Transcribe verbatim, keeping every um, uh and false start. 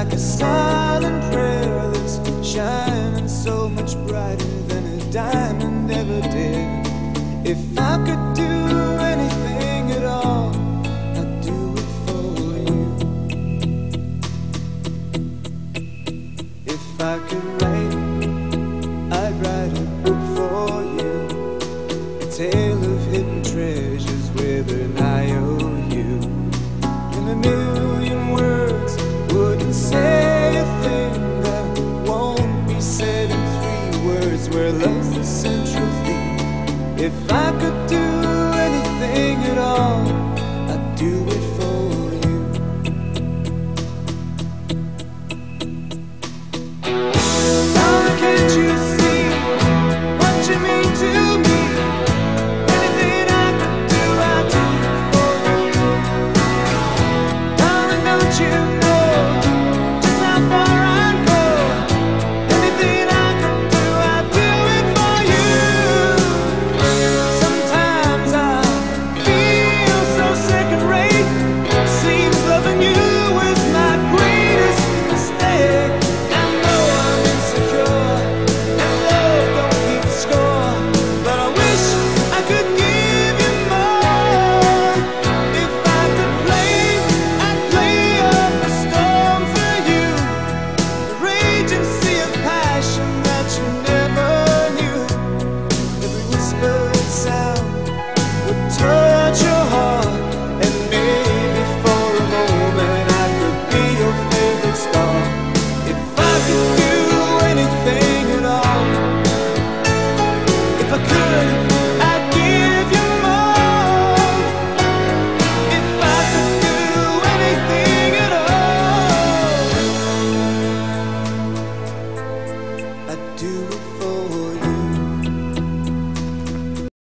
like a silent prayer that's shining so much brighter than a diamond ever did. If I could do anything at all, I'd do it for you. If I could write, I'd write a book for you, a tale of hidden treasure